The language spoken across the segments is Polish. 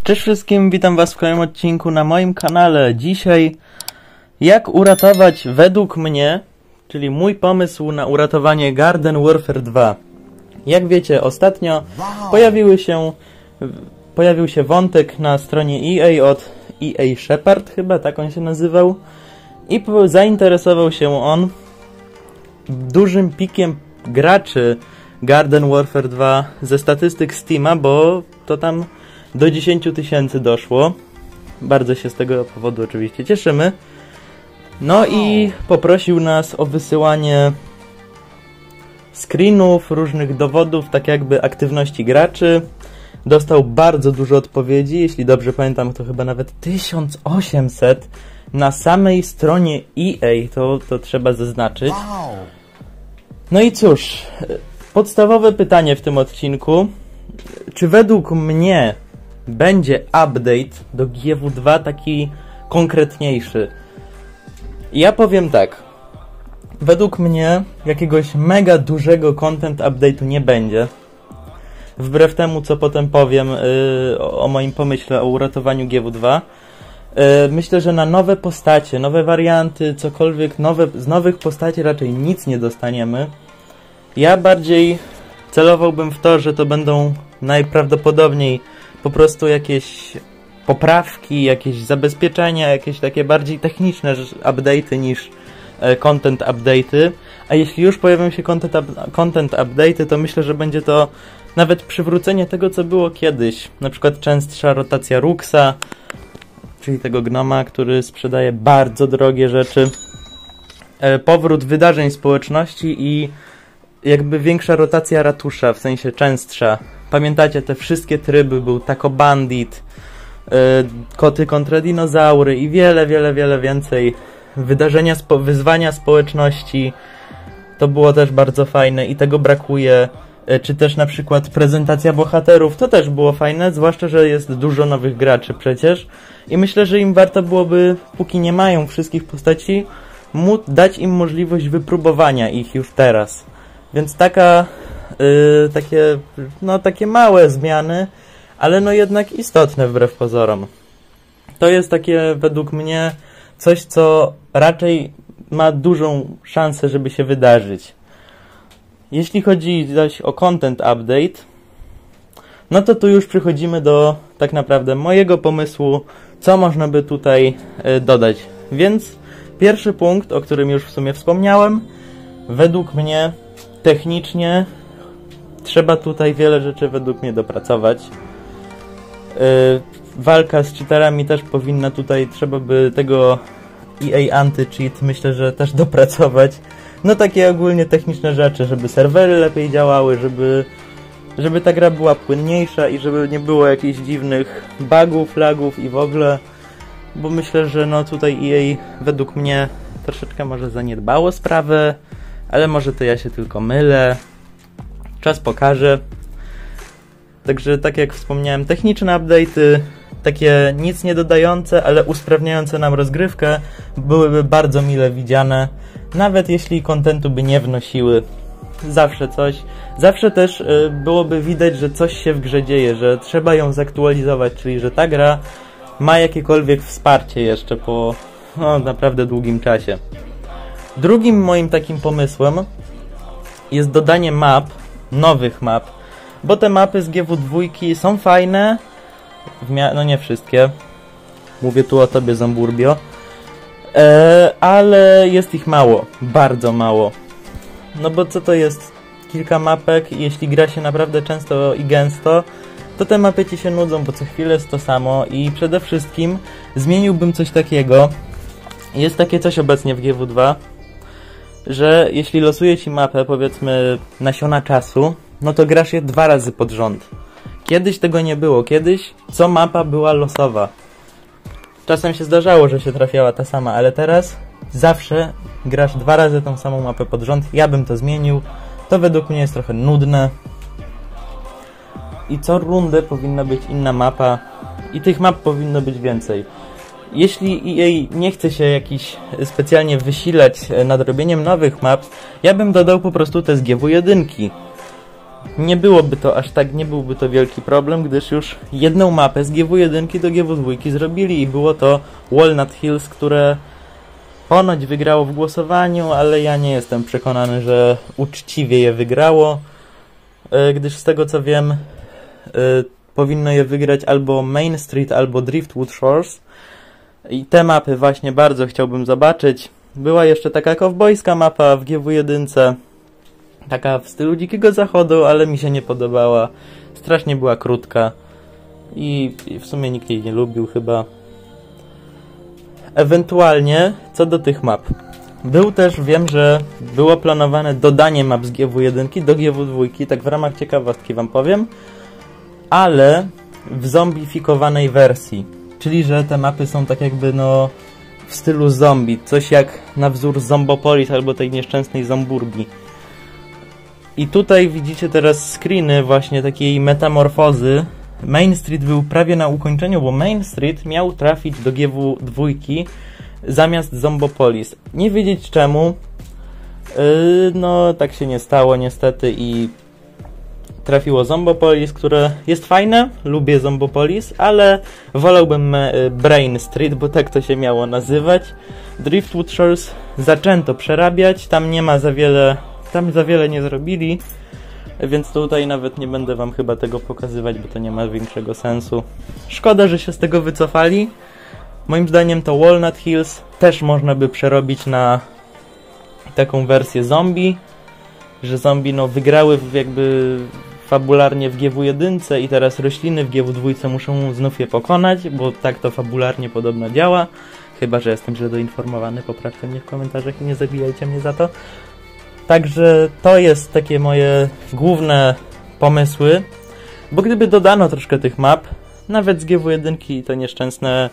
Cześć wszystkim, witam was w kolejnym odcinku na moim kanale. Dzisiaj jak uratować według mnie, czyli mój pomysł na uratowanie Garden Warfare 2. Jak wiecie, ostatnio pojawił się wątek na stronie EA od EA Shepard, chyba tak on się nazywał, i zainteresował się on dużym pikiem graczy Garden Warfare 2 ze statystyk Steama, bo to tam do 10 000 doszło. Bardzo się z tego powodu oczywiście cieszymy. No i poprosił nas o wysyłanie screenów, różnych dowodów, tak jakby aktywności graczy. Dostał bardzo dużo odpowiedzi, jeśli dobrze pamiętam, to chyba nawet 1800 na samej stronie EA, to trzeba zaznaczyć. No i cóż, podstawowe pytanie w tym odcinku. Czy według mnie będzie update do GW2 taki konkretniejszy? Ja powiem tak. Według mnie jakiegoś mega dużego content update'u nie będzie. Wbrew temu, co potem powiem o moim pomyśle o uratowaniu GW2. Myślę, że na nowe postacie, nowe warianty, cokolwiek z nowych postaci raczej nic nie dostaniemy. Ja bardziej celowałbym w to, że to będą najprawdopodobniej po prostu jakieś poprawki, jakieś zabezpieczenia, jakieś takie bardziej techniczne update'y niż content update'y. A jeśli już pojawią się content update'y, to myślę, że będzie to nawet przywrócenie tego, co było kiedyś. Na przykład częstsza rotacja Ruxa, czyli tego gnoma, który sprzedaje bardzo drogie rzeczy. Powrót wydarzeń społeczności i jakby większa rotacja ratusza, w sensie częstsza. Pamiętacie te wszystkie tryby, był Taco Bandit, koty kontra dinozaury i wiele więcej. Wyzwania społeczności, to było też bardzo fajne i tego brakuje. Czy też na przykład prezentacja bohaterów, to też było fajne, zwłaszcza, że jest dużo nowych graczy przecież. I myślę, że im warto byłoby, póki nie mają wszystkich postaci, dać im możliwość wypróbowania ich już teraz. Więc takie małe zmiany, ale no jednak istotne wbrew pozorom. To jest takie według mnie coś, co raczej ma dużą szansę, żeby się wydarzyć. Jeśli chodzi zaś o content update, no to tu już przychodzimy do tak naprawdę mojego pomysłu, co można by tutaj dodać. Więc pierwszy punkt, o którym już w sumie wspomniałem, według mnie technicznie trzeba tutaj wiele rzeczy według mnie dopracować. Walka z cheaterami też powinna tutaj, trzeba by tego EA Anti-Cheat myślę, że też dopracować. No takie ogólnie techniczne rzeczy, żeby serwery lepiej działały, żeby ta gra była płynniejsza i żeby nie było jakichś dziwnych bugów, lagów i w ogóle. Bo myślę, że no tutaj EA według mnie troszeczkę może zaniedbało sprawę, ale może to ja się tylko mylę. Czas pokaże. Także tak jak wspomniałem, techniczne update'y, takie nic nie dodające, ale usprawniające nam rozgrywkę, byłyby bardzo mile widziane, nawet jeśli kontentu by nie wnosiły. Zawsze coś. Zawsze też byłoby widać, że coś się w grze dzieje, że trzeba ją zaktualizować, czyli że ta gra ma jakiekolwiek wsparcie jeszcze po naprawdę długim czasie. Drugim moim takim pomysłem jest dodanie map, nowych map, bo te mapy z GW2 są fajne, no nie wszystkie, mówię tu o tobie, Zamburbio, ale jest ich mało, bardzo mało. No bo co to jest? Kilka mapek i jeśli gra się naprawdę często i gęsto, to te mapy ci się nudzą, bo co chwilę jest to samo i przede wszystkim zmieniłbym coś takiego. Jest takie coś obecnie w GW2, że jeśli losuje ci mapę, powiedzmy nasiona czasu, no to grasz je 2 razy pod rząd. Kiedyś tego nie było. Kiedyś co mapa była losowa. Czasem się zdarzało, że się trafiała ta sama, ale teraz zawsze grasz 2 razy tą samą mapę pod rząd. Ja bym to zmienił. To według mnie jest trochę nudne. I co rundę powinna być inna mapa. I tych map powinno być więcej. Jeśli EA nie chce się jakiś specjalnie wysilać nad robieniem nowych map, ja bym dodał po prostu te z GW1. nie byłoby to aż tak, nie byłby to wielki problem, gdyż już jedną mapę z GW1 do GW2 zrobili i było to Walnut Hills, które ponoć wygrało w głosowaniu, ale ja nie jestem przekonany, że uczciwie je wygrało, gdyż z tego co wiem, powinno je wygrać albo Main Street, albo Driftwood Shores. I te mapy właśnie bardzo chciałbym zobaczyć. Była jeszcze taka kowbojska mapa w GW1, taka w stylu Dzikiego Zachodu, ale mi się nie podobała. Strasznie była krótka i w sumie nikt jej nie lubił chyba. Ewentualnie co do tych map. Wiem, że było planowane dodanie map z GW1 do GW2, tak w ramach ciekawostki wam powiem, ale w zombifikowanej wersji. Czyli, że te mapy są tak jakby no w stylu zombie, coś jak na wzór Zombopolis albo tej nieszczęsnej Zomburgi. I tutaj widzicie teraz screeny właśnie takiej metamorfozy. Main Street był prawie na ukończeniu, bo Main Street miał trafić do GW2 zamiast Zombopolis. Nie wiedzieć czemu, no tak się nie stało niestety i trafiło Zombopolis, które jest fajne, lubię Zombopolis, ale wolałbym Brain Street, bo tak to się miało nazywać. Driftwood Shores zaczęto przerabiać, tam nie ma za wiele nie zrobili, więc tutaj nawet nie będę wam chyba tego pokazywać, bo to nie ma większego sensu. Szkoda, że się z tego wycofali. Moim zdaniem to Walnut Hills też można by przerobić na taką wersję zombie, że zombie no wygrały jakby fabularnie w GW1 i teraz rośliny w GW2 muszą znów je pokonać, bo tak to fabularnie podobno działa. Chyba że jestem źle doinformowany, poprawcie mnie w komentarzach i nie zabijajcie mnie za to. Także to jest takie moje główne pomysły, bo gdyby dodano troszkę tych map, nawet z GW1 to nieszczęsne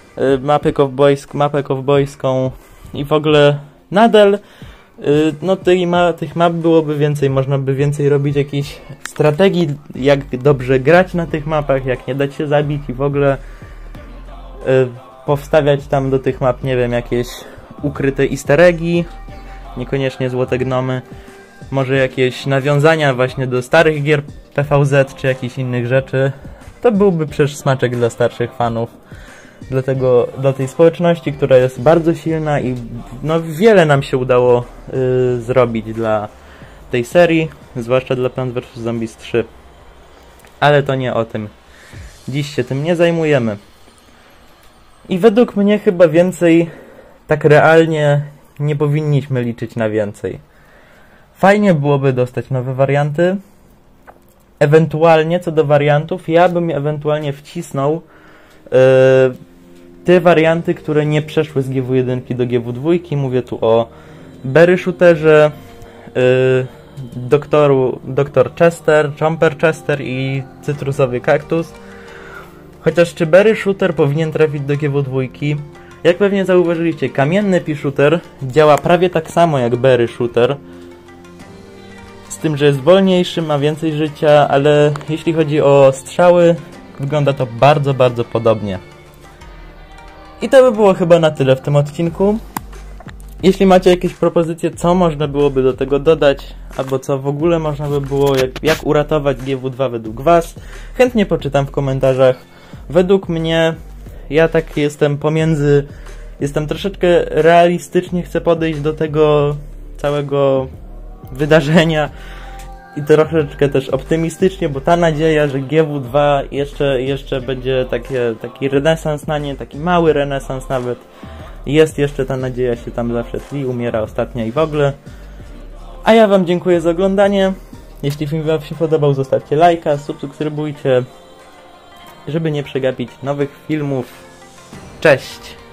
mapę kowbojską i w ogóle nadal no tych map byłoby więcej, można by więcej robić jakichś strategii, jak dobrze grać na tych mapach, jak nie dać się zabić i w ogóle powstawiać tam do tych map, nie wiem, jakieś ukryte easter eggi, niekoniecznie złote gnomy, może jakieś nawiązania właśnie do starych gier PvZ czy jakichś innych rzeczy. To byłby przecież smaczek dla starszych fanów, dla tej społeczności, która jest bardzo silna i no wiele nam się udało zrobić dla tej serii, zwłaszcza dla Plants vs Zombies 3. Ale to nie o tym. Dziś się tym nie zajmujemy. I według mnie chyba więcej, tak realnie, nie powinniśmy liczyć na więcej. Fajnie byłoby dostać nowe warianty. Ewentualnie, co do wariantów, ja bym ewentualnie wcisnął te warianty, które nie przeszły z GW1 do GW2. Mówię tu o Berry Shooterze, Dr. Chester, Chomper Chester i Cytrusowy Kaktus. Chociaż czy Berry Shooter powinien trafić do GW2? Jak pewnie zauważyliście, kamienny pea shooter działa prawie tak samo jak Berry Shooter, z tym, że jest wolniejszy, ma więcej życia, ale jeśli chodzi o strzały, wygląda to bardzo, bardzo podobnie. I to by było chyba na tyle w tym odcinku. Jeśli macie jakieś propozycje, co można byłoby do tego dodać, albo co w ogóle można by było, jak uratować GW2 według was, chętnie poczytam w komentarzach. Według mnie, ja tak jestem jestem troszeczkę realistycznie, chcę podejść do tego całego wydarzenia i troszeczkę też optymistycznie, bo ta nadzieja, że GW2 jeszcze będzie taki renesans na nie, taki mały renesans nawet, jest jeszcze ta nadzieja, się tam zawsze tli, umiera ostatnia i w ogóle. A ja wam dziękuję za oglądanie. Jeśli film wam się podobał, zostawcie lajka, subskrybujcie, żeby nie przegapić nowych filmów. Cześć!